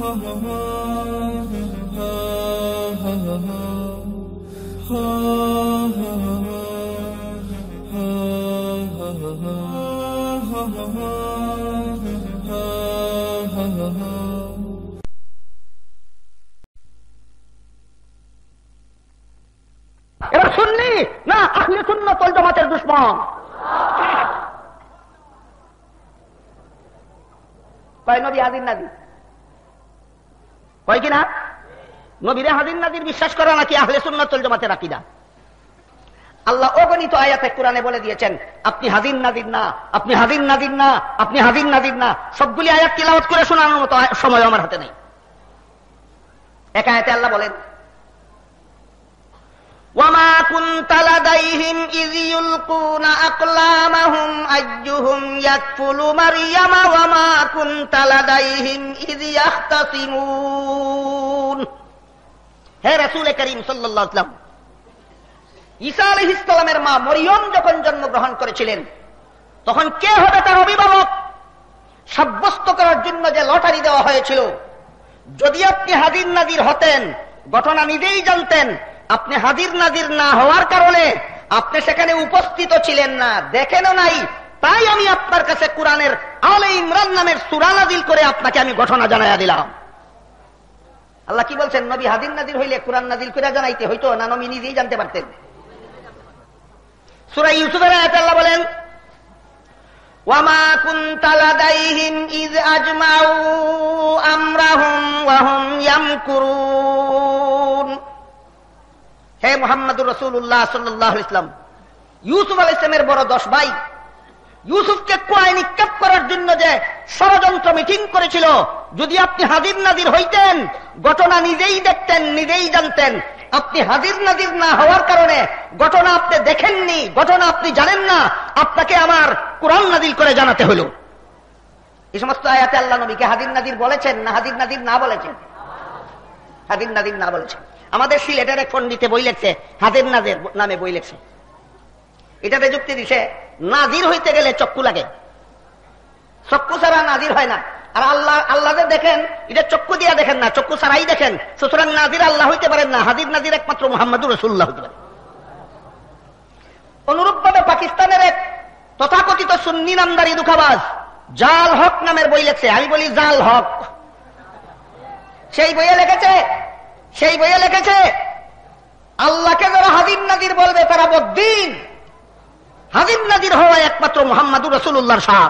এরা সুন্নি না আহলে সুন্নাত ওয়াল জামাতের দুশমন? কয় নবী হাজির নাজির, কয় কিনা নবীরে হাজির নাজির বিশ্বাস করা নাকি আহলে সুন্নাত ওয়াল জামাতের আকীদা? আল্লাহ অগণিত আয়াতে কোরআনে বলে দিয়েছেন আপনি হাজির নাজির না, আপনি হাজির নাজির না, আপনি হাজির নাজির না। সবগুলি আয়াত তিলাওয়াত করে শোনানোর মতো সময় আমার হাতে নেই। এক আয়াতে আল্লাহ বলেন ওয়ামা কুনতা লাদাইহিম ইয ইউলকুনা আকলামাহুম আইয়ুহুম ইয়াকফুলু মারইয়ামা ওয়ামা কুনতা লাদাইহিম ইয ইখতাসিমুন। হে রাসূল করিম সাল্লাল্লাহু আলাইহি ওয়াসাল্লাম, ঈসা আলাইহিস সালামের মা মরিয়ম যখন জন্মগ্রহণ করেছিলেন তখন কে হবে তার অভিভাবক সাব্যস্ত করার জন্য যে লটারি দেওয়া হয়েছিল, যদি আপনি হাজির নাজির হতেন ঘটনা নিজেই জানতেন। আপনি হাজির নাজির না হওয়ার কারণে আপনি সেখানে উপস্থিত ছিলেন না, দেখেনও নাই, তাই আমি আপনার কাছে কোরআনের আলে ইমরান নামের সূরা নাজিল করে আপনাকে আমি ঘটনা জানাইয়া দিলাম। আল্লাহ কি বলছেন? নবী হাজির নাজির হইলে কোরআন নাজিল করে জানাইতে হইতো না, নবী নিজেই জানতে পারতেন। সূরা ইউসুফের আয়াতে আল্লাহ বলেন ওয়ামা কুনতা লাদাইহিম ইয আজমাউ আমরাহুম ওয়া হুম ইয়ামকুরুন। হে মুহাম্মদুর রাসূলুল্লাহ সাল্লাল্লাহু আলাইহি ওয়াসাল্লাম, ইউসুফ আলাইহিস সালামের বড় 10 ভাই ইউসুফকে কুয়ায় নিক্ষেপ করার জন্য যে ষড়যন্ত্র মিটিং করেছিল, যদি আপনি হাজির নাজির হইতেন ঘটনা নিজেই দেখতেন, নিজেই জানতেন। আপনি হাজির নাজির না হওয়ার কারণে ঘটনা আপনি দেখেননি, ঘটনা আপনি জানেন না, আপনাকে আমার কোরআন নাজিল করে জানাতে হলো। এই সমস্ত আয়াতে আল্লাহ নবীকে হাজির নাজির বলেছেন না হাজির নাজির না বলেছেন? হাজির নাজির না বলেছেন। আমাদের সিলেটের এক পণ্ডিতে বই লেখছে, হাজির নাজির নামে বই লেখছে। এটাতে যুক্তি দিছে নাজির হইতে গেলে চক্ষু লাগে, চক্ষু ছাড়া নাজির হয় না। আর আল্লাহ যে দেখেন এটা চক্ষু দিয়া দেখেন না, চক্ষু ছাড়াই দেখেন। সুতরাং নাজির আল্লাহ হইতে পারেন না, হাজির নাজির একমাত্র মুহাম্মদুর রাসূলুল্লাহ হইতে পারে। অনুরূপভাবে পাকিস্তানের এক তথাকথিত সুন্নি নামদারি দুঃখাবাজ জাল হক নামের বই লেখছে, আমি বলি জাল হক। সেই বইয়ে লেখেছে আল্লাহকে যারা হাজির নাজির বলবে তারা বদ্দিন। হাজির নাজির হওয়া একমাত্র মুহাম্মদুর রাসূলুল্লাহর শান।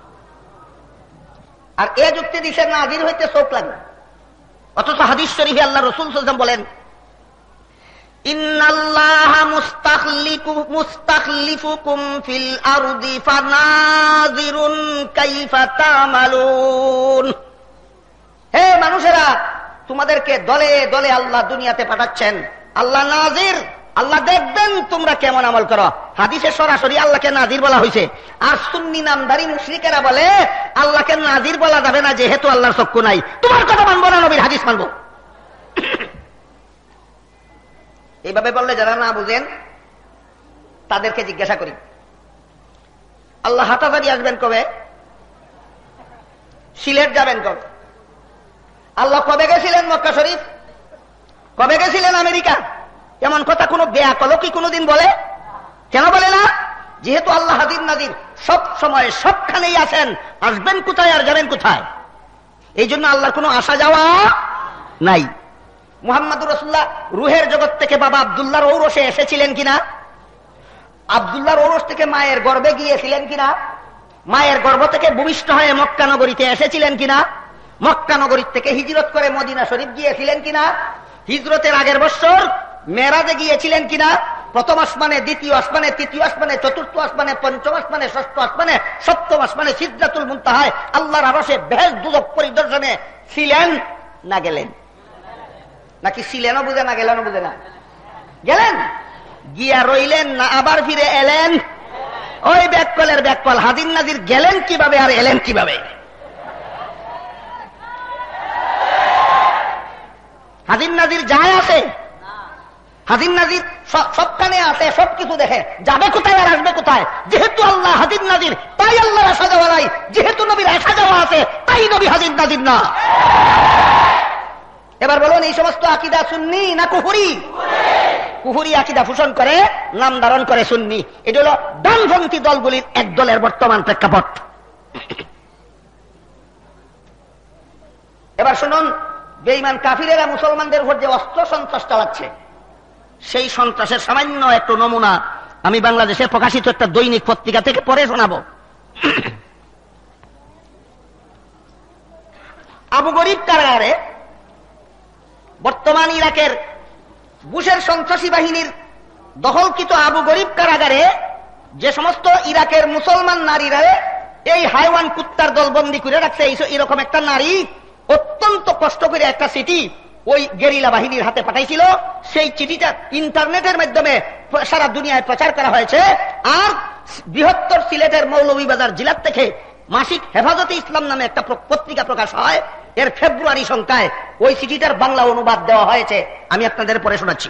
আর এ যুক্তি দিছে নাজির হইতে চোখ লাগবে, অথচ হাদিস শরীফে আল্লাহ রাসূল সাল্লাল্লাহু আলাইহি ওয়াসাল্লাম বলেন ইন্নাল্লাহা মুস্তাখলিফুকুম ফিল আরদি ফানাযিরুন কাইফা তা'মালুন। হে মানুষেরা, তোমাদেরকে দলে দলে আল্লাহ দুনিয়াতে পাঠাচ্ছেন। আল্লাহ নাজির, আল্লাহ দেখবেন তোমরা কেমন আমল করো। হাদিসে সরাসরি আল্লাহকে নাজির বলা হয়েছে। আর সুন্নি নামদারি মুশরিকেরা বলে আল্লাহকে নাজির বলা যাবে না, যেহেতু আল্লাহর চক্ষু নাই। তোমার কথা মানবো না, নবীর হাদিস মানবো। এইভাবে বললে যারা না বুঝেন তাদেরকে জিজ্ঞাসা করি, আল্লাহ হাটাজারি আসবেন কবে? সিলেট যাবেন কবে? আল্লাহ কবে গেছিলেন মক্কা শরীফ? কবে গেছিলেন আমেরিকা? এমন কথা কোন বেয়াকলও কি কোনদিন বলে? কেন বলে না? যেহেতু আল্লাহ হাজির নাজির সব সময় সবখানেই আছেন, আসবেন কোথায় আর যাবেন কোথায়, এই জন্য আল্লাহর কোনো আসা যাওয়া নাই। মুহাম্মদুর রাসূলুল্লাহ রুহের জগৎ থেকে বাবা আব্দুল্লাহর ঔরসে এসেছিলেন কিনা? আব্দুল্লাহর ঔরস থেকে মায়ের গর্ভে গিয়েছিলেন কিনা? মায়ের গর্ভ থেকে ভূমিষ্ঠ হয়ে মক্কা নগরীতে এসেছিলেন কিনা? মক্কা নগরী থেকে হিজরত করে মদিনা শরীফ গিয়েছিলেন কিনা? হিজরতের আগের বছর মেরাজে গিয়েছিলেন কিনা? প্রথম আসমানে, দ্বিতীয় আসমানে, তৃতীয় আসমানে, চতুর্থ আসমানে, পঞ্চম আসমানে, ষষ্ঠ আসমানে, সপ্তম আসমানে, সিদরাতুল মুনতাহায় আল্লাহর আরশে বেহেশত দুজক পরিদর্শনে ছিলেন না গেলেন? নাকি ছিলেনও বুঝে না, গেলেনও বুঝে না? গেলেন, গিয়া রইলেন না আবার ফিরে এলেন? ওই ব্যাককলের ব্যাককল, হাজির নাজির গেলেন কিভাবে আর এলেন কিভাবে? হাজির নাজির যায় আছে, হাজির নাজির সবখানে আছে, সবকিছু দেখে, যাবে কোথায় আর আসবে কোথায়? যেহেতু আল্লাহ হাজির নাজির তাই আল্লাহর আসা যাওয়া নাই, যেহেতু নবীর আসা যাওয়া আছে তাই নবী হাজির নাজির না। এবার বলুন, এই সমস্ত আকিদা সুন্নি না কুফরি? কুফরি আকিদা পোষণ করে, নাম ধারণ করে সুন্নি। এটা হল ডানপন্থী দলগুলির এক দলের বর্তমান প্রেক্ষাপট। এবার শুনুন, বেঈমান কাফিরেরা মুসলমানদের উপর যে অস্ত্র সন্ত্রাস চালাচ্ছে, সেই সন্ত্রাসের সামান্য একটু নমুনা আমি বাংলাদেশে প্রকাশিত একটা দৈনিক পত্রিকা থেকে পড়ে শোনাবো। আবু গরিব কারাগারে, বর্তমান ইরাকের বুশের সন্ত্রাসী বাহিনীর দখলকৃত আবু গরিব কারাগারে যে সমস্ত ইরাকের মুসলমান নারীরা এই হাইওয়ান কুত্তার দলবন্দি করে রাখছে, এরকম একটা নারী অত্যন্ত কষ্ট করে একটা চিঠি ওই গেরিলা বাহিনীর হাতে পাঠাইছিল। সেই চিঠিটা ইন্টারনেটের মাধ্যমে সারা দুনিয়ায় প্রচার করা হয়েছে। আর বৃহত্তর সিলেটের মৌলভীবাজার জেলার থেকে মাসিক হেফাজতে ইসলাম নামে একটা পত্রিকা প্রকাশ হয়। এর ফেব্রুয়ারি সংখ্যায় ওই চিঠিটার বাংলা অনুবাদ দেওয়া হয়েছে, আমি আপনাদের পড়ে শোনাচ্ছি।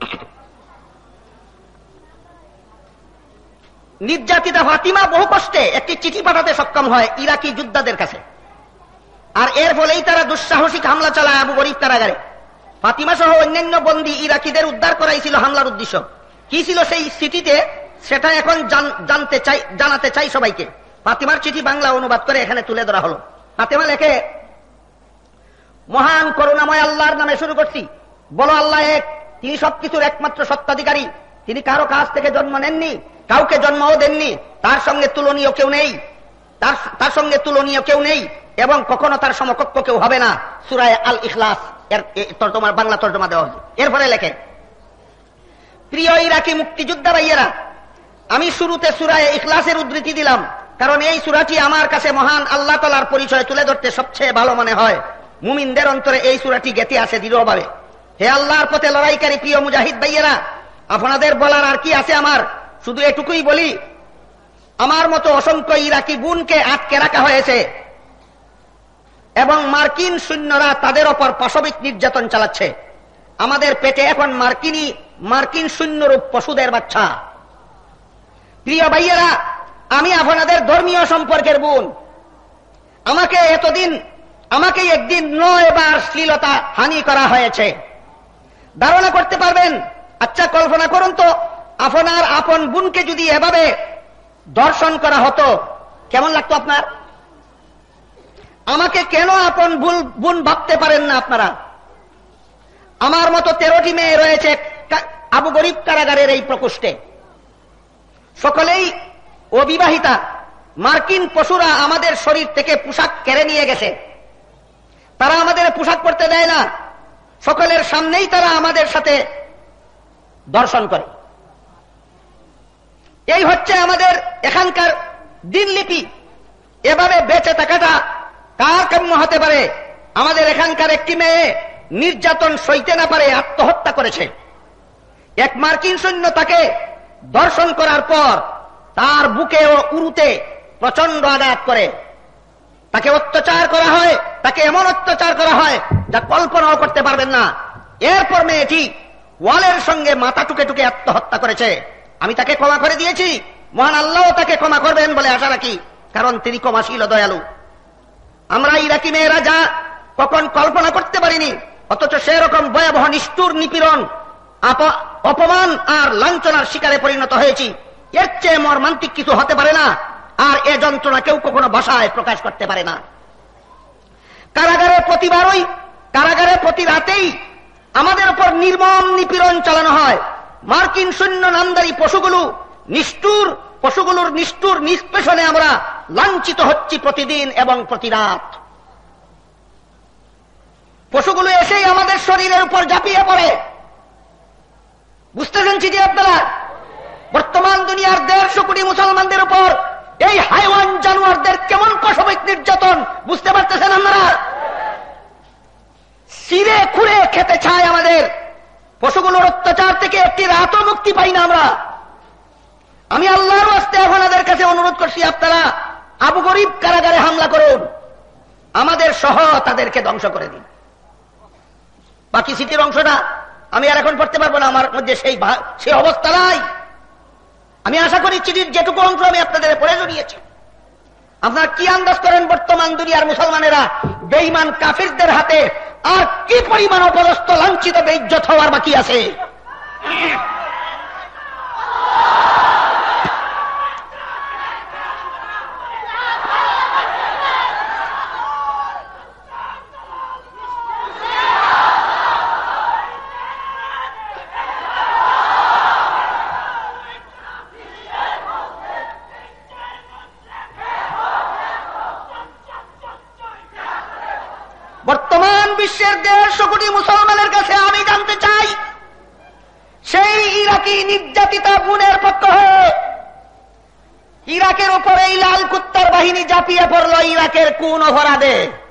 নির্যাতিতা ফাতিমা বহু কষ্টে একটি চিঠি পাঠাতে সক্ষম হয় ইরাকি যোদ্ধাদের কাছে, আর এর ফলেই তারা দুঃসাহসিক হামলা চালায় আবু গরিব কারাগারে। ফাতিমা সহ অন্যান্য বন্দী ইরাকিদের উদ্ধার করাই ছিল হামলার উদ্দেশ্য। কি ছিল সেই চিঠিতে, সেটা এখন জানাতে চাই সবাইকে। ফাতিমার চিঠি বাংলা অনুবাদ করে এখানে তুলে ধরা হলো। ফাতিমা লেখে, মহান করুণাময় আল্লাহর নামে শুরু করছি। বলো, আল্লাহ এক, তিনি সবকিছুর একমাত্র সত্ত্বাধিকারী। তিনি কারো কাছ থেকে জন্ম নেননি, কাউকে জন্মও দেননি, তার সঙ্গে তুলনীয় কেউ নেই, তার সঙ্গে তুলনীয় কেউ নেই এবং কখনো তার সমকক্ষ কেউ হবে না। সূরা আল ইখলাস এর তর্জমা, বাংলা তর্জমা দেওয়া হয়েছে। এরপরে লেখে, প্রিয় ইরাকি মুক্তিযোদ্ধা ভাইয়েরা, আমি শুরুতে সূরা ইখলাসের উদ্ধৃতি দিলাম, কারণ এই সূরাটি আমার কাছে মহান আল্লাহ তাআলার পরিচয় তুলে ধরতে সবচেয়ে ভালো মনে হয়। মুমিনদের অন্তরে এই সূরাটি গেঁথে আছে দৃঢ়ভাবে। হে আল্লাহর পথে লড়াইকারী প্রিয় মুজাহিদ ভাইয়েরা, আপনাদের বলার আর কি আছে আমার, শুধু এটুকুই বলি, আমার মতো অসংখ্য ইরাকি বোনকে আটকে রাখা হয়েছে এবং মার্কিন সৈন্যরা তাদের ওপর পাশবিক নির্যাতন চালাচ্ছে। আমাদের পেটে এখন মার্কিন সৈন্যরূপ পশুদের বাচ্চা। প্রিয় ভাইয়েরা, আমি আপনাদের ধর্মীয় সম্পর্কের বোন। আমাকে একদিন 9 বার শ্লীলতা হানি করা হয়েছে। ধারণা করতে পারবেন? আচ্ছা, কল্পনা করুন তো, আপনার আপন বোনকে যদি এভাবে ধর্ষণ করা হতো, কেমন লাগতো আপনার? আমাকে কেন আপন বোন ভাবতে পারেন না আপনারা? আমার মতো 13টি মেয়ে রয়েছে আবু গরিব কারাগারের এই প্রকোষ্ঠে, সকলেই অবিবাহিতা। মার্কিন পশুরা আমাদের শরীর থেকে পোশাক কেড়ে নিয়ে গেছে, তারা আমাদের পোশাক পরতে দেয় না, সকলের সামনেই তারা আমাদের সাথে ধর্ষণ করে। এই হচ্ছে আমাদের এখানকার দিনলিপি। এভাবে বেঁচে থাকাটা কার কাম্য হতে পারে? আমাদের এখানকার একটি মেয়ে নির্যাতন সইতে না পারে আত্মহত্যা করেছে। এক মার্কিন সৈন্য তাকে ধর্ষণ করার পর তার বুকে ও উরুতে প্রচন্ড আঘাত করে, তাকে অত্যাচার করা হয়, তাকে এমন অত্যাচার করা হয় যা কল্পনাও করতে পারবেন না। এরপর মেয়েটি ওয়ালের সঙ্গে মাথা টুকে টুকে আত্মহত্যা করেছে। আমি তাকে ক্ষমা করে দিয়েছি, মহান আল্লাহ তাকে ক্ষমা করবেন বলে আশা রাখি, কারণ তিনি ক্ষমাশীল ও দয়ালু। আমরা ইরাকি মেয়েরা যা কখন কল্পনা করতে পারিনি, অথচ সেরকম ভয়াবহ নিষ্ঠুর নিপীড়ন, অপমান আর লাঞ্ছনার শিকারে পরিণত হয়েছি। এর চেয়ে মর্মান্তিক কিছু হতে পারে না, আর এ যন্ত্রণা কেউ কখনো ভাষায় প্রকাশ করতে পারে না। কারাগারে প্রতি রাতেই আমাদের উপর নির্মম নিপীড়ন চালানো হয়। মার্কিন সৈন্য নামদারি পশুগুলোর নিষ্ঠুর নিষ্পেষণে আমরা লাঞ্ছিত হচ্ছি প্রতিদিন এবং প্রতি রাত। পশুগুলো এসেই আমাদের শরীরের উপর ঝাঁপিয়ে পড়ে। বুঝতেছেন চিঠি আপনারা? বর্তমান দুনিয়ার 150 কোটি মুসলমানদের উপর এই হাইওয়ান জানোয়ারদের কেমন পাশবিক নির্যাতন বুঝতে পারতেছেন আপনারা? চিরে খুঁড়ে খেতে চায় আমাদের। পশুগুলোর অত্যাচার থেকে একটি রাতও মুক্তি পাই না আমরা। আমি আল্লাহর ওয়াস্তে আপনাদের কাছে অনুরোধ করছি, আপনারা আবু গরিব কারাগারে হামলা করুন, আমাদের সহ তাদেরকে ধ্বংস করে দিন। বাকি চিঠির অংশটা আমি আর এখন পড়তে পারবো না, আমার মধ্যে সেই অবস্থা নাই। আমি আশা করি চিঠির যেটুকু অংশ আমি আপনাদের পড়ে জড়িয়েছি। আপনারা কি আন্দাজ করেন বর্তমান দুনিয়ার মুসলমানেরা বেঈমান কাফিরদের হাতে আর কি পরিমাণ অপদস্থ লাঞ্ছিত বেইজ্জত হওয়ার বাকি আছে। বর্তমান বিশ্বের 150 কোটি মুসলমানের কাছে আমি জানতে চাই, সেই ইরাকি নির্যাতিতা বোনের পক্ষ হয়ে ইরাকের উপরে এই লাল কুত্তার বাহিনী ঝাঁপিয়ে পড়ল ইরাকের কোন অপরাধে?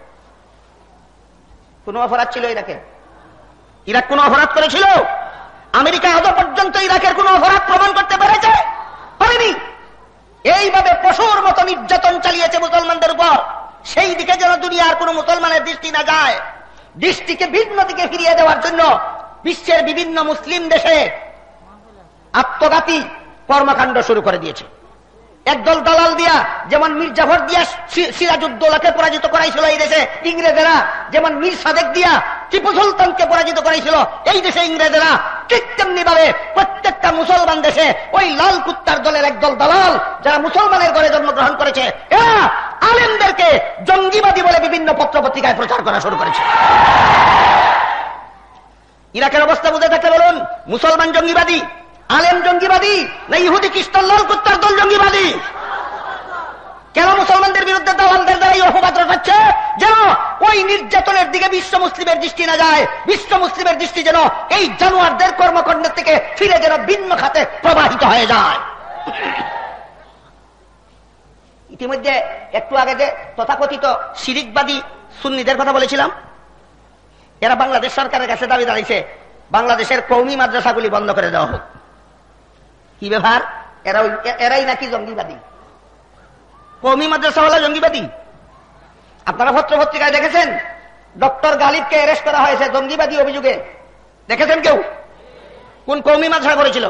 কোন অপরাধ ছিল ইরাকে? ইরাক কোন অপরাধ করেছিল? আমেরিকা আজ পর্যন্ত ইরাকের কোন অপরাধ প্রমাণ করতে পেরেছে? পারেনি। এইভাবে পশুর মতো নির্যাতন চালিয়েছে মুসলমানদের উপর। সেই দিকে যেন দুনিয়ার কোন মুসলমানের দৃষ্টি না যায়, দৃষ্টিকে ভিন্ন দিকে ফিরিয়ে দেওয়ার জন্য বিশ্বের বিভিন্ন মুসলিম দেশে আত্মঘাতী কর্মকাণ্ড শুরু করে দিয়েছে। একদল দালাল দিয়া, যেমন মীর জাফর দিয়া সিরাজউদ্দৌলাকে পরাজিত করাইছিল এই দেশে ইংরেজেরা, যেমন মীর সাদেক দিয়া টিপু সুলতানকে পরাজিত করাইছিল এই দেশে ইংরেজেরা, ঠিক তেমনি ভাবে প্রত্যেকটা মুসলমান দেশে ওই লাল কুত্তার দলের একদল দালাল যারা মুসলমানের ঘরে জন্মগ্রহণ করেছে, এরা আলেমদেরকে জঙ্গিবাদী বলে বিভিন্ন পত্র পত্রিকায় প্রচার করা শুরু করেছে। ইরাকের অবস্থা বুঝে থাকলে বলুন, মুসলমান জঙ্গিবাদী, আলেম জঙ্গিবাদী, না ইহুদি খ্রিস্টান লাল কুত্তার দল জঙ্গিবাদী? কেন মুসলমানদের বিরুদ্ধে দালালদের দ্বারা এই অপবাদ রটাচ্ছে? যেন ওই নির্যাতনের দিকে বিশ্ব মুসলিমের দৃষ্টি না যায়, বিশ্ব মুসলিমের দৃষ্টি যেন এই জানোয়ারদের কর্মকাণ্ডের থেকে ফিরে যেন ভিন্ন খাতে প্রবাহিত হয়ে যায়। ইতিমধ্যে একটু আগে যে তথাকথিত শিরিকবাদী সুন্নিদের কথা বলেছিলাম, এরা বাংলাদেশ সরকারের কাছে দাবি দাঁড়িয়েছে বাংলাদেশের কওমি মাদ্রাসাগুলি বন্ধ করে দেওয়া হোক। কি ব্যাপার? এরাই নাকি জঙ্গিবাদী? কওমি মাদ্রাসা হলো জঙ্গিবাদী? আপনারা পত্র পত্রিকায় দেখেছেন ডক্টর গালিবকে অ্যারেস্ট করা হয়েছে জঙ্গিবাদী অভিযোগে? দেখেছেন কেউ? কোন কওমি মাদ্রাসা করেছিল?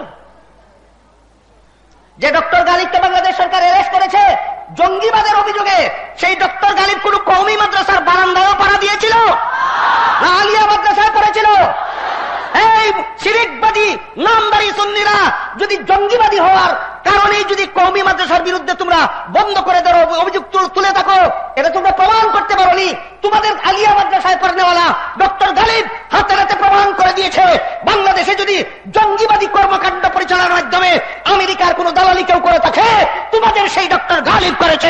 যে ডক্টর গালিবকে বাংলাদেশ সরকার অ্যারেস্ট করেছে জঙ্গিবাদের অভিযোগে, সেই ডক্টর গালিব কোন কওমি মাদ্রাসার বারান্দায়ও পাড়া দিয়েছিল না আলিয়া মাদ্রাসায় পড়েছিল? এই শিরিকবাদী নামদারি সুন্নিরা যদি জঙ্গিবাদী হওয়ার কারণেই যদি কওমি মাদ্রাসার বিরুদ্ধে তোমরা বন্ধ করে দেওয়ার অভিযোগ তুলে থাকো, এটা তোমরা প্রমাণ করতে পারোনি। তোমাদের আলিয়া মাদ্রাসায় পড়নেওয়ালা ডক্টর গালিব হাতে হাতে প্রমাণ করে দিয়েছে বাংলাদেশে যদি জঙ্গিবাদী কর্মকাণ্ড পরিচালনার মাধ্যমে আমেরিকার কোন দালালি কেউ করে থাকে, তোমাদের সেই ডক্টর গালিব করেছে।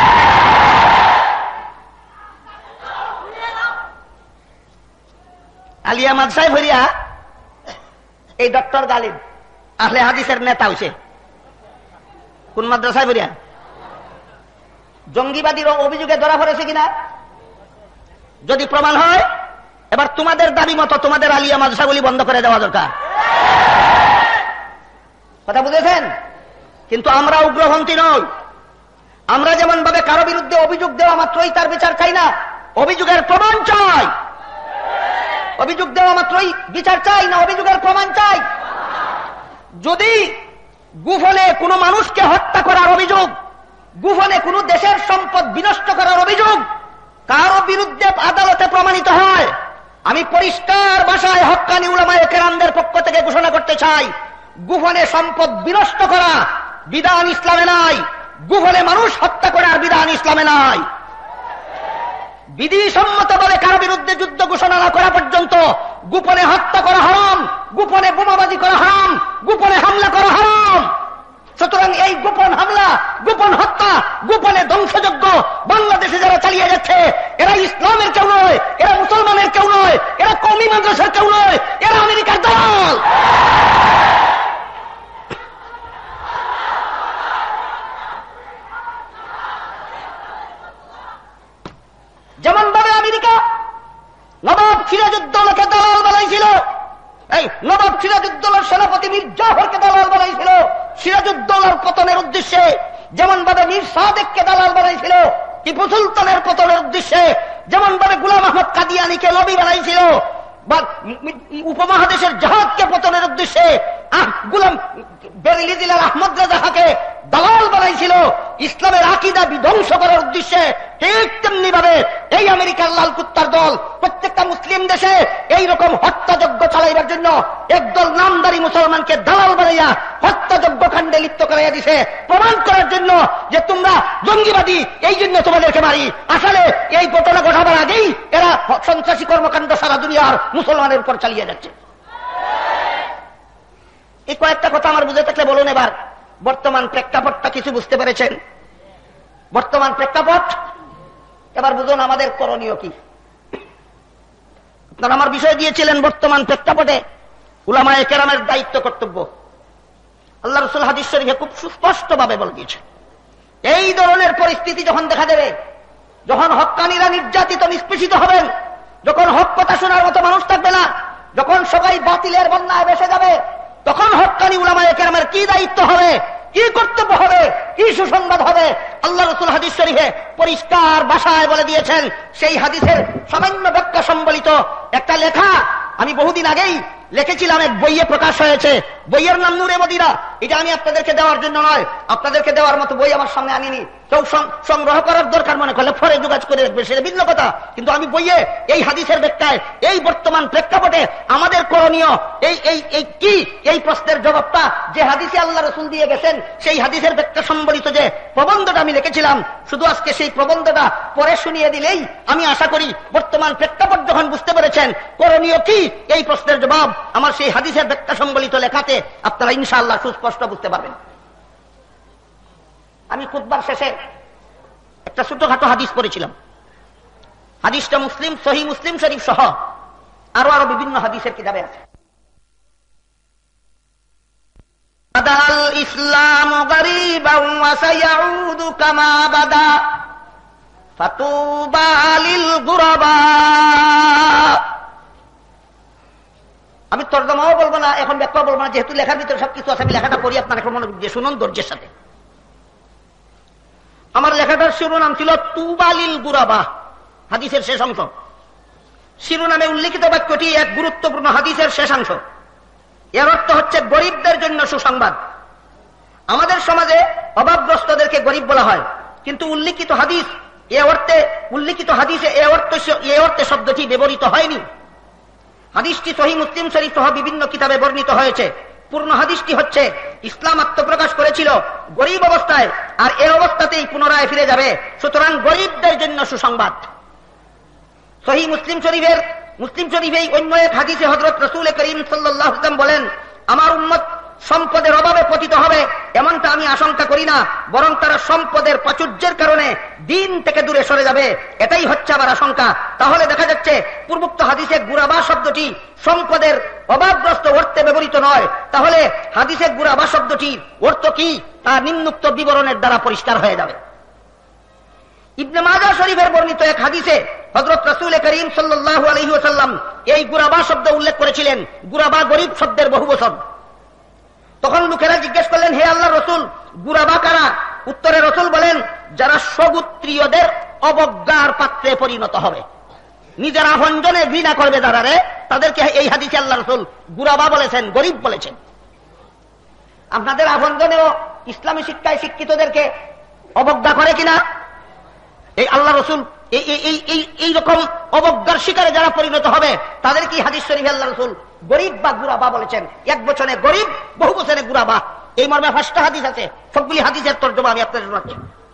আলিয়া মাদ্রাসায় ভরিয়া এই ডক্টর গালিব আহলে হাদিসের নেতা হইছে। কোন মাদ্রাসায় ভরিয়া? জঙ্গিবাদীর অভিযোগে ধরা পড়েছে কিনা যদি প্রমাণ হয়, এবার তোমাদের দাবি মতো তোমাদের আলিয়া মাদ্রাসাগুলি বন্ধ করে দেওয়া দরকার। কথা বুঝেছেন? কিন্তু আমরা উগ্রপন্থী নই। আমরা যেমন ভাবে কারো বিরুদ্ধে অভিযোগ দেওয়া মাত্রই তার বিচার চাই না, অভিযোগের প্রমাণ চাই। অভিযোগ দেওয়া মাত্রই বিচার চাই না, অভিযোগের প্রমাণ চাই। যদি গোপনে কোনো মানুষকে হত্যা করার অভিযোগ, গোপনে কোনো দেশের সম্পদ বিনষ্ট করার অভিযোগ কারো বিরুদ্ধে আদালতে প্রমাণিত হয়, আমি পরিষ্কার ভাষায় হক্কানি উলামায়ে কেরামদের পক্ষ থেকে ঘোষণা করতে চাই, গোপনে সম্পদ বিনষ্ট করা বিধান ইসলামে নাই, গোপনে মানুষ হত্যা করার বিধান ইসলামে নাই। বিধিসম্মত বলে কারো বিরুদ্ধে যুদ্ধ ঘোষণা না করা পর্যন্ত গোপনে হত্যা করা হারাম, গোপনে বোমাবাজি করা হারাম, গোপনে হামলা করা হারাম। সুতরাং এই গোপন হামলা, গোপন হত্যা, গোপনে ধ্বংসযজ্ঞ বাংলাদেশে যারা চালিয়ে যাচ্ছে, এরা ইসলামের কেউ নয়, এরা মুসলমানের কেউ নয়, এরা কওমি মাদ্রাসার কেউ নয়, এরা আমেরিকার দালাল। যেমন ভাবে আমেরিকা নবাব সিরাজউদ্দৌলাকে দালাল বানাইছিল, এই নবাব সিরাজউদ্দৌলার সেনাপতি মীর জাফরকে দালাল বানাইছিল সিরাজউদ্দৌলার পতনের উদ্দেশ্যে, যেমন ভাবে মীর সাদেককে দালাল বানাইছিল টিপু সুলতানের পতনের উদ্দেশ্যে, যেমন ভাবে গোলাম আহমদ কাদিয়ানীকে লবি বানাইছিল বা উপমহাদেশের জাহাজকে পতনের উদ্দেশ্যে, গোলাম বেরিলি জেলার আহমদ রাজাকে দালাল বানাইছিল ইসলামের আকীদা বিধ্বংস করার উদ্দেশ্যে, ঠিক তেমনি ভাবে এই আমেরিকার লাল কুত্তার দল প্রত্যেকটা মুসলিম দেশে এইরকম হত্যাযজ্ঞ চালাইবার জন্য একদল নামদারি মুসলমানকে দালাল বানাইয়া হত্যাযজ্ঞ কাণ্ডে লিপ্ত করাইয়া দিছে, প্রমাণ করার জন্য যে তোমরা জঙ্গিবাদী, এই জন্য তোমাদেরকে মারি। আসলে এই ঘটনা ঘটাবার আগেই এরা সন্ত্রাসী কর্মকাণ্ড সারা দুনিয়ার মুসলমানের উপর চালিয়ে যাচ্ছে। এই কয়েকটা কথা আমার বুঝে থাকলে বলুন এবার বর্তমান প্রেক্ষাপটটা কিছু বুঝতে পেরেছেন? বর্তমান প্রেক্ষাপট এবার বুঝুন আমাদের করণীয় কি। আপনারা আমার বিষয় দিয়েছিলেন বর্তমান প্রেক্ষাপটে উলামায়ে কেরামের দায়িত্ব কর্তব্য। আল্লাহ রাসূল হাদিস শরীফে খুব সুস্পষ্ট ভাবে বলে দিয়েছেন, এই ধরনের পরিস্থিতি যখন দেখা দেবে, যখন হক্কানীরা নির্যাতিত নিষ্পেষিত হবেন, যখন হক কথা শোনার মতো মানুষ থাকবে না, যখন সবাই বাতিলের বন্যায় ভেসে যাবে, তখন হক্কানি উলামায়ে কেরামের কি দায়িত্ব হবে, কি কর্তব্য হবে, কি সুসংবাদ হবে, আল্লাহ রাসূল হাদিস শরীফে পরিষ্কার ভাষায় বলে দিয়েছেন। সেই হাদিসের সামান্য ব্যাখ্যা সম্বলিত একটা লেখা আমি বহুদিন আগেই লিখেছিলাম, এক বইয়ে প্রকাশ হয়েছে। বইয়ের নাম নূরে মদিনা। এটা আমি আপনাদেরকে দেওয়ার জন্য নয়, আপনাদেরকে দেওয়ার মতো বই আমার সামনে আনিনি। কেউ সংগ্রহ করার দরকার মনে করলে পরে যোগাযোগ করে রাখবে, সেটা ভিন্ন কথা। কিন্তু আমি বইয়ে এই হাদিসের ব্যাখ্যায় এই বর্তমান প্রেক্ষাপটে আমাদের করণীয় এই কি, এই প্রশ্নের জবাবটা যে হাদিসে আল্লাহ রাসূল দিয়ে গেছেন, সেই হাদিসের ব্যাখ্যা সম্বলিত যে প্রবন্ধটা আমি লিখেছিলাম, শুধু আজকে সেই প্রবন্ধটা পরে শুনিয়ে দিলেই আমি আশা করি বর্তমান প্রেক্ষাপট যখন বুঝতে পেরেছেন করণীয় কি, এই প্রশ্নের জবাব আমার সেই হাদিসের ব্যাখ্যা সম্বলিত লেখাতে আপনারা ইনশাআল্লাহ সুস্পষ্ট বুঝতে পারবেন। আমি খুতবার শেষে একটা ছোটখাটো হাদিস পড়েছিলাম। হাদিসটা মুসলিম, সহিহ মুসলিম শরীফ সহ আরো বিভিন্ন হাদিসের কিতাবে আছে। বাদাল ইসলাম গরীবান ওয়া সায়াউদু কামা বাদা ফাতুবা লিল গুরাবা। আমি তর্জমাও বলবো না, এখন ব্যাখ্যা বলবো না, যেহেতু লেখার ভিতরে সবকিছু আছে। আমি লেখাটা পড়ি, আপনারা এখন মনোযোগ দিয়ে শুনুন ধৈর্যের সাথে। আমার লেখাটার শিরোনাম ছিল তুবা লিল গুরাবা, হাদিসের শেষ অংশ। শিরোনামে উল্লিখিত বাক্যটি এক গুরুত্বপূর্ণ হাদিসের শেষাংশ। এর অর্থ হচ্ছে গরিবদের জন্য সুসংবাদ। আমাদের সমাজে অভাবগ্রস্তদেরকে গরিব বলা হয়, কিন্তু উল্লিখিত হাদিসে এ অর্থে শব্দটি ব্যবহৃত হয়নি। হাদিসটি সহিহ মুসলিম শরীফ সহ বিভিন্ন কিতাবে বর্ণিত হয়েছে। পূর্ণ হাদিসটি হচ্ছে ইসলাম আত্মপ্রকাশ করেছিল গরিব অবস্থায়, আর এ অবস্থাতেই পুনরায় ফিরে যাবে। সুতরাং গরিবদের জন্য সুসংবাদ। সহিহ মুসলিম শরীফেই অন্য এক হাদিসে হযরত রাসূল করিম সাল্লাল্লাহু আলাইহি ওয়াসাল্লাম বলেন, আমার উম্মত সম্পদের অভাবে পতিত হবে এমনটা আমি আশঙ্কা করি না, বরং তারা সম্পদের প্রাচুর্যের কারণে দিন থেকে দূরে সরে যাবে, এটাই হচ্ছে আমার আশঙ্কা। তাহলে দেখা যাচ্ছে পূর্বোক্ত হাদিসে গুরাবা শব্দটি সম্পদের অভাবগ্রস্ত অর্থে ব্যবহৃত নয়। তাহলে হাদিসে গুরাবা শব্দটি অর্থ কি তা নিম্নোক্ত বিবরণের দ্বারা পরিষ্কার হয়ে যাবে। ইবনে মাজাহ শরীফের বর্ণিত এক হাদিসে হযরত রাসূল করিম সাল্লাল্লাহু আলাইহি ওয়াসাল্লাম এই গুরাবা শব্দ উল্লেখ করেছিলেন। গুরাবা গরিব শব্দের বহুবচন। তখন লোকেরা জিজ্ঞেস করলেন, হে আল্লাহর রাসূল, গুরাবা কারা? উত্তরে রাসূল বলেন, যারা স্বগোত্রীয়দের অবজ্ঞার পাত্রে পরিণত হবে, নিজের আপনজনে ঘৃণা করবে যারা রে, তাদেরকে এই হাদিসে আল্লাহর রাসূল গুরাবা বলেছেন, গরিব বলেছেন। আপনাদের আপনজনেও ইসলামী শিক্ষায় শিক্ষিতদেরকে অবজ্ঞা করে কিনা? এই আল্লাহ রাসূল এই রকম অবজ্ঞার শিকারে যারা পরিণত হবে তাদেরকে হাদিস শরীফে আল্লাহ রাসূল গরিব বা গুরাবা বলেছেন। এক বচনে গরিব, বহু বচনে গুরাবা। এই মর্মে 5টা হাদিস আছে। সবগুলি হাদিসের তর্জমা আমি আপনাদের শোনাচ্ছি।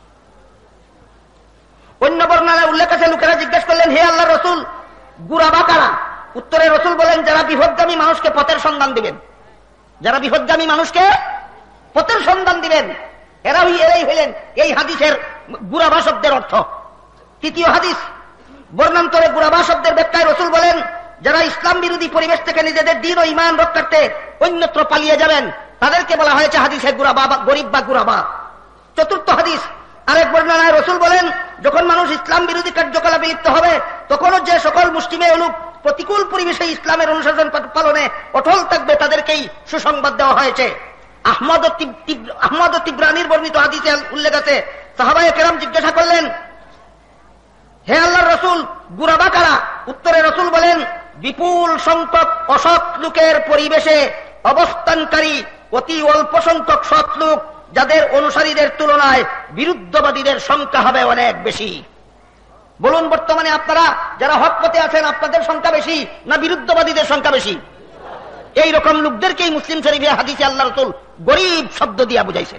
অন্য বর্ণনায় উল্লেখ আছে, লোকেরা জিজ্ঞেস করলেন, হে আল্লাহর রাসূল, গুরাবা কারা? উত্তরে রাসূল বলেন, যারা বিপথগামী মানুষকে পথের সন্ধান দিবেন। যারা বিপথগামী মানুষকে পথের সন্ধান দিবেন, এরাই হইলেন এই হাদিসের গুরাবা শব্দের অর্থ। তৃতীয় হাদিস, বর্ণান্তরে গুরাবা শব্দের ব্যাখ্যায় রাসূল বলেন, যারা ইসলাম বিরোধী পরিবেশ থেকে নিজেদের দ্বীন ও ঈমান রক্ষার্থে অন্যত্র পালিয়ে যাবেন তাদেরকে বলা হয়েছে হাদিসে গুরাবা, গরিব বা গুরাবা। চতুর্থ হাদিস, আরেক বর্ণনায় রাসূল বলেন, যখন মানুষ ইসলাম বিরোধী কার্যকলাপে লিপ্ত হবে তখনও যে সকল মুসলিমে অনুপ প্রতিকূল পরিবেশে ইসলামের অনুশাসন পালনে অটল থাকবে তাদেরকেই সুসংবাদ দেওয়া হয়েছে। আহমদ ও তিবরানির বর্ণিত হাদিসে উল্লেখ আছে, সাহাবায়ে কেরাম জিজ্ঞাসা করলেন, হে আল্লাহর রাসূল, গুরাবা কারা? উত্তরে রাসূল বলেন, বিপুল সংখ্যক অসৎ লোকের পরিবেশে অবস্থানকারী অতি অল্প সংখ্যক সৎ লোক যাদের অনুসারীদের তুলনায় বিরুদ্ধবাদীদের সংখ্যা হবে অনেক বেশি। বলুন, বর্তমানে আপনারা যারা হক পথে আছেন আপনাদের সংখ্যা বেশি না বিরুদ্ধবাদীদের সংখ্যা বেশি? এই রকম লোকদেরকেই মুসলিম শরীফে হাদিসে আল্লাহ রাসূল গরীব শব্দ দিয়া বুঝাইছেন।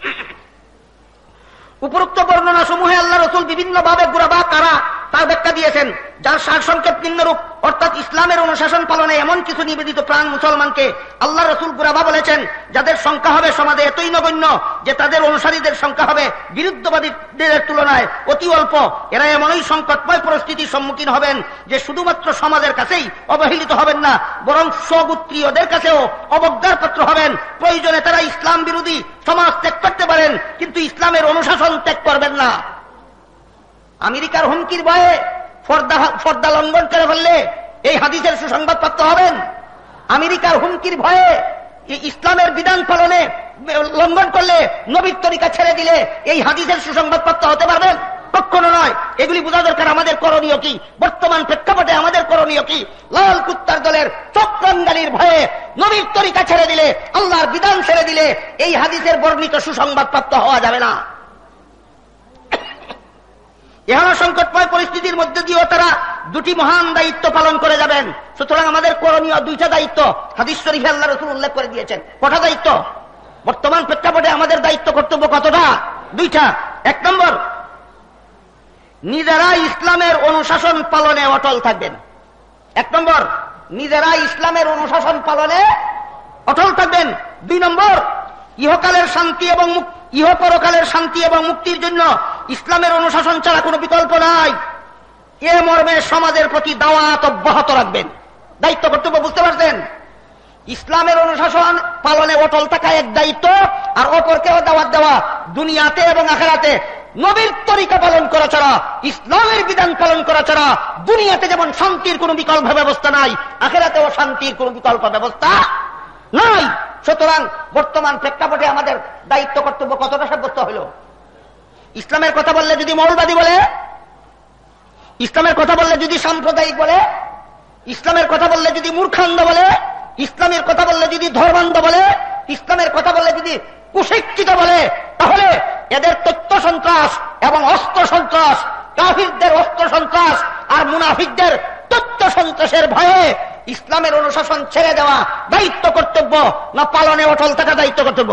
উপরোক্ত বর্ণনা সমূহে আল্লাহ রাসূল বিভিন্ন ভাবে গুরাবা কারা তার ব্যাখ্যা দিয়েছেন, যার সারসংক্ষেপ নিম্নরূপ, অর্থাৎ ইসলামের অনুশাসন পালনে এমন কিছু নিবেদিত প্রাণ মুসলমানকে আল্লাহ রাসূল গুরাবা বলেছেন যাদের সংখ্যা হবে সমাজে এতই নগণ্য যে তাদের অনুসারীদের সংখ্যা হবে বিরুদ্ধবাদীদের তুলনায় অতি অল্প। এরা এমনই সংকটময় পরিস্থিতির সম্মুখীন হবেন যে শুধুমাত্র সমাজের কাছেই অবহেলিত হবেন না, বরং স্বগোত্রীয়দের কাছেও অবজ্ঞার পাত্র হবেন। প্রয়োজনে তারা ইসলাম বিরোধী সমাজ ত্যাগ করতে পারেন, কিন্তু ইসলামের অনুশাসন ত্যাগ করবেন না। আমেরিকার হুমকির ভয়ে পর্দা লঙ্ঘন করে ফেললে এই হাদিসের সুসংবাদ প্রাপ্ত হবেন। আমেরিকার হুমকির ভয়ে ইসলামের বিধান পালনে লঙ্ঘন করলে, নবীর তরিকা ছেড়ে দিলে এই হাদিসের সুসংবাদ প্রাপ্ত হতে পারবেন? কখনো নয়। এগুলি বোঝা দরকার আমাদের করণীয় কি, বর্তমান প্রেক্ষাপটে আমাদের করণীয় কি। লাল কুত্তার দলের চক্রাঙ্গালির ভয়ে নবীর তরিকা ছেড়ে দিলে, আল্লাহর বিধান ছেড়ে দিলে এই হাদিসের বর্ণিত সুসংবাদ প্রাপ্ত হওয়া যাবে না। এমন সংকটময় পরিস্থিতির মধ্যে দিয়েও তারা দুটি মহান দায়িত্ব পালন করে যাবেন। সুতরাং আমাদের করণীয় দুইটা দায়িত্ব হাদিস শরীফে আল্লাহ রাসূল উল্লেখ করে দিয়েছেন। কটা দায়িত্ব? বর্তমান প্রেক্ষাপটে আমাদের দায়িত্ব কর্তব্য কতটা? দুইটা। এক নম্বর, নিজেরা ইসলামের অনুশাসন পালনে অটল থাকবেন। এক নম্বর, নিজেরা ইসলামের অনুশাসন পালনে অটল থাকবেন। দুই নম্বর, ইহকালের শান্তি এবং ইহপরকালের শান্তি এবং মুক্তির জন্য ইসলামের অনুশাসন ছাড়া কোনো বিকল্প নাই। এ মর্মে সমাজের প্রতি দাওয়াত অব্যাহত রাখবেন। দায়িত্ব কর্তব্য বুঝতে পারছেন? ইসলামের অনুশাসন পালনে অটল থাকা এক দায়িত্ব, আর অপরকেও দাওয়াত দেওয়া। দুনিয়াতে এবং আখিরাতে নবীর তরিকা পালন করা ছাড়া, ইসলামের বিধান পালন করা ছাড়া দুনিয়াতে যেমন শান্তির কোনো বিকল্প ব্যবস্থা নাই, আখিরাতেও শান্তির কোনো বিকল্প ব্যবস্থা নাই। সুতরাং বর্তমান প্রেক্ষাপটে আমাদের দায়িত্ব কর্তব্য কতটা সাব্যস্ত হইল? ইসলামের কথা বললে যদি মৌলবাদী বলে, ইসলামের কথা বললে যদি সাম্প্রদায়িক বলে, ইসলামের কথা বললে যদি মূর্খান্ধ বলে, ইসলামের কথা বললে যদি ধর্মান্ধ বলে, ইসলামের কথা বললে যদি কুশিক্ষিত বলে, তাহলে এদের তথ্য সন্ত্রাস এবং অস্ত্র সন্ত্রাস, কাফিরদের অস্ত্র সন্ত্রাস আর মুনাফিকদের তথ্য সন্ত্রাসের ভয়ে ইসলামের অনুশাসন ছেড়ে দেওয়া দায়িত্ব কর্তব্য না পালনে অটল থাকা দায়িত্ব কর্তব্য?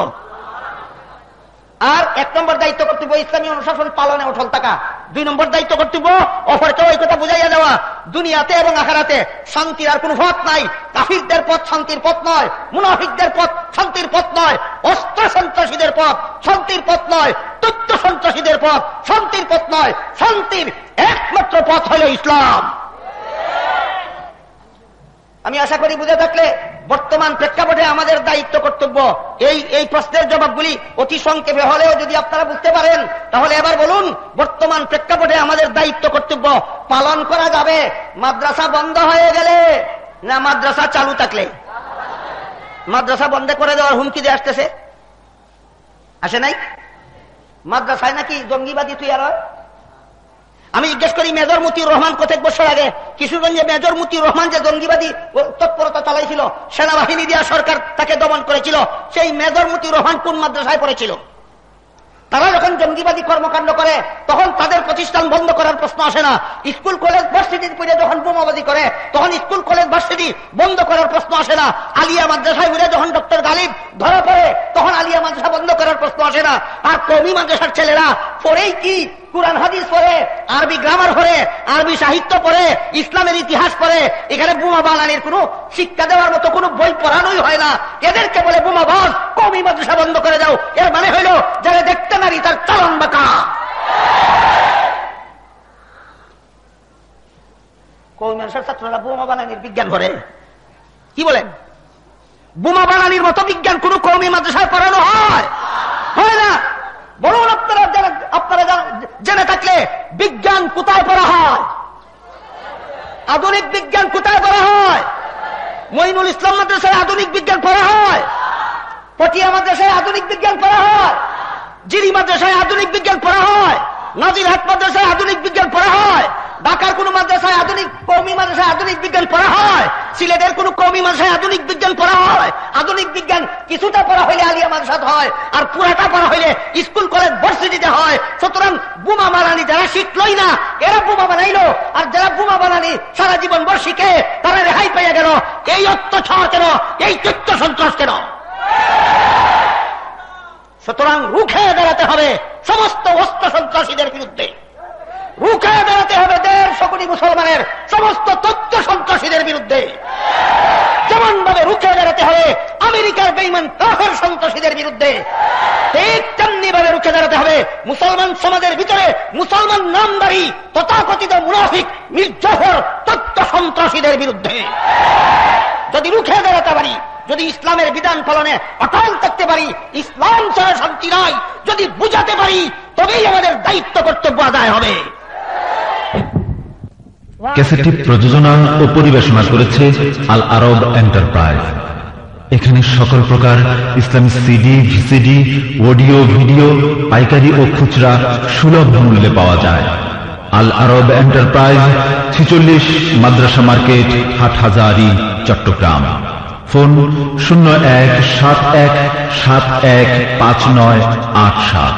আর এক নম্বর দায়িত্ব কর্তব্য ইসলামী অনুশাসন পালনে অটল থাকা। দুই নম্বর দায়িত্ব কর্তব্য অপরকে ওই কথা বুঝাইয়া দেওয়া, দুনিয়াতে এবং আখিরাতে শান্তির আর কোন পথ নাই। কাফিরদের পথ শান্তির পথ নয়, মুনাফিকদের পথ শান্তির পথ নয়, অস্ত্র সন্ত্রাসীদের পথ শান্তির পথ নয়, তথ্য সন্ত্রাসীদের পথ শান্তির পথ নয়। শান্তির একমাত্র পথ হল ইসলাম। আমি আশা করি বুঝে থাকলে বর্তমান প্রেক্ষাপটে আমাদের দায়িত্ব কর্তব্য এই প্রশ্নের জবাবগুলি অতি সংক্ষেপে হলেও যদি আপনারা বুঝতে পারেন, তাহলে এবার বলুন বর্তমান প্রেক্ষাপটে আমাদের দায়িত্ব কর্তব্য পালন করা যাবে মাদ্রাসা বন্ধ হয়ে গেলে না মাদ্রাসা চালু থাকলে? মাদ্রাসা বন্ধ করে দেওয়ার হুমকি দিয়ে আসতেছে, আসে নাই? মাদ্রাসায় নাকি জঙ্গিবাদী তুই আর আমি জিজ্ঞেস করি, মেজর মতিউর রহমান কয়েক বছর আগে কিশোরগঞ্জে মেজর মতিউর রহমান যে জঙ্গিবাদী তৎপরতা চালাইছিল, সেনাবাহিনী দিয়া সরকার তাকে দমন করেছিল, সেই মেজর মতিউর রহমান কোন মাদ্রাসায় পড়েছিল? তারা যখন জঙ্গিবাদী কর্মকাণ্ড করে তখন তাদের প্রতিষ্ঠান বন্ধ করার প্রশ্ন আসে না। স্কুল কলেজ ভার্সিটির পরে যখন বোমাবাজি করে তখন স্কুল কলেজ ভার্সিটি বন্ধ করার প্রশ্ন আসে না। আলিয়া মাদ্রাসায় মিলে যখন ডক্টর গালিব ধরা পড়ে তখন আলিয়া মাদ্রাসা বন্ধ করার প্রশ্ন আসে না। আর কওমি মাদ্রাসার ছেলেরা পড়েই কি কুরআন হাদিস পড়ে, আরবি গ্রামার পড়ে, আরবি সাহিত্য পড়ে, ইসলামের ইতিহাস পড়ে। এখানে বোমা বানানোর কোন শিক্ষা দেওয়ার মতো কোন বই পড়ানোই হয় না। এদেরকে বলে বোমাবাজ, কওমি মাদ্রাসা বন্ধ করে দাও। এর মানে হইল যারা দেখতে নারী তার চলন বাঁকা। কওমি মাদ্রাসার ছাত্ররা বোমা বানানোর বিজ্ঞান করে, কি বলেন? বোমা বানানোর মতো বিজ্ঞান কোন কওমি মাদ্রাসায় পড়ানো হয় না। বলুন আপনারা জেনে থাকলে বিজ্ঞান কোথায় পড়া হয়? আধুনিক বিজ্ঞান কোথায় পড়া হয়? মঈনুল ইসলাম মাদ্রাসায় আধুনিক বিজ্ঞান পড়া হয়, পটিয়া মাদ্রাসায় আধুনিক বিজ্ঞান পড়া হয়, জিরি মাদ্রাসায় আধুনিক বিজ্ঞান পড়া হয়, নাজিরহাট মাদ্রাসায় আধুনিক বিজ্ঞান পড়া হয়। ঢাকার কোন মাদ্রাসায় আধুনিক, কওমি মাদ্রাসায় আধুনিক বিজ্ঞান পড়া হয়? সিলেটের কোন কওমি মাদ্রাসায় আধুনিক বিজ্ঞান পড়া হয়? আধুনিক বিজ্ঞান কিছুটা পড়া হইলে আলিয়া মাদ্রাসাত হয়, আর পুরাটা পড়া হইলে স্কুল কলেজ ভার্সিটিতে হয়। সুতরাং বোমা বানানি যারা শিখলই না, এরা বোমা বানাইলো, আর যারা বোমা বানানি সারা জীবন ভর শিখে তারা রেহাই পেয়ে গেল। এই অত্যাচার কেন? এই তথ্য সন্ত্রাস কেন? সুতরাং রুখে দাঁড়াতে হবে সমস্ত অস্ত্র সন্ত্রাসীদের বিরুদ্ধে, রুখে দাঁড়াতে হবে 150 কোটি মুসলমানের সমস্ত তথ্য সন্ত্রাসীদের বিরুদ্ধে, যেমন ভাবে রুখে দাঁড়াতে হবে আমেরিকার বেঈমান কাফের সন্ত্রাসীদের বিরুদ্ধে, ঠিক তেমনি ভাবে রুখে দাঁড়াতে হবে মুসলমান সমাজের ভিতরে মুসলমান নামধারী তথাকথিত মুনাফিক মির্জাফর তথ্য সন্ত্রাসীদের বিরুদ্ধে। যদি রুখে দাঁড়াতে পারি, যদি ইসলামের বিধান পালনে অটল থাকতে পারি, ইসলাম ছাড়া শান্তি নাই, যদি বুঝাতে পারি, তবেই আমাদের দায়িত্ব কর্তব্য আদায় হবে। ক্যাসেটটি প্রযোজনা ও পরিবেশনা করেছে আল আরব এন্টারপ্রাইজ। এখানে সকল প্রকার ইসলামী সিডি, ভিসিডি, অডিও, ভিডিও পাইকারি ও খুচরা সুলভ মূল্যে পাওয়া যায়। আল আরব এন্টারপ্রাইজ, 46 মাদ্রাসা market, Hathazari, Chattogram. Phone 0171715987।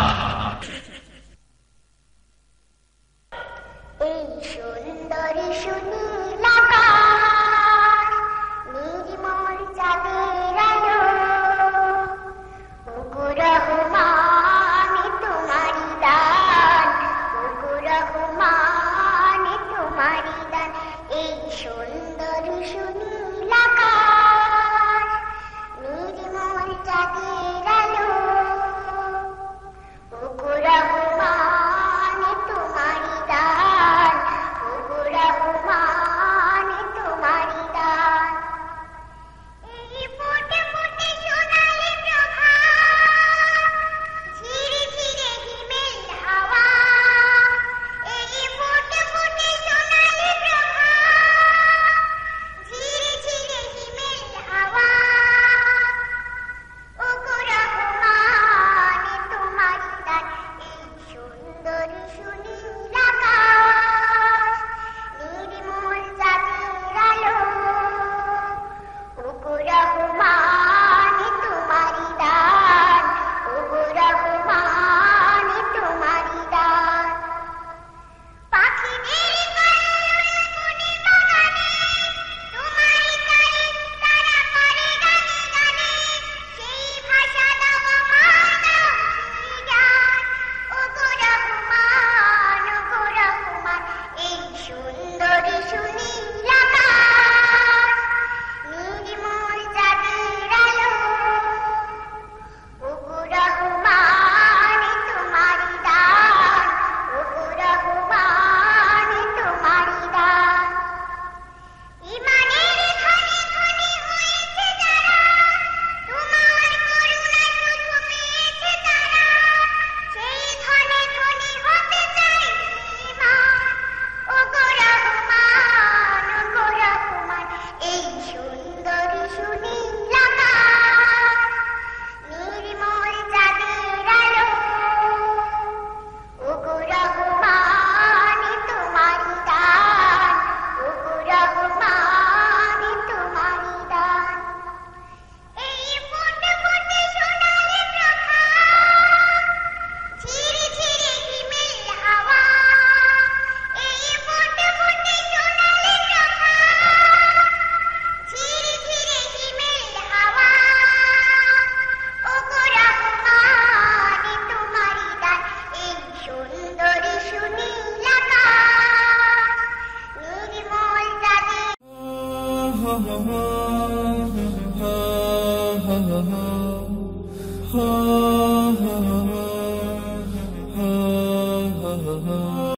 ha ha ha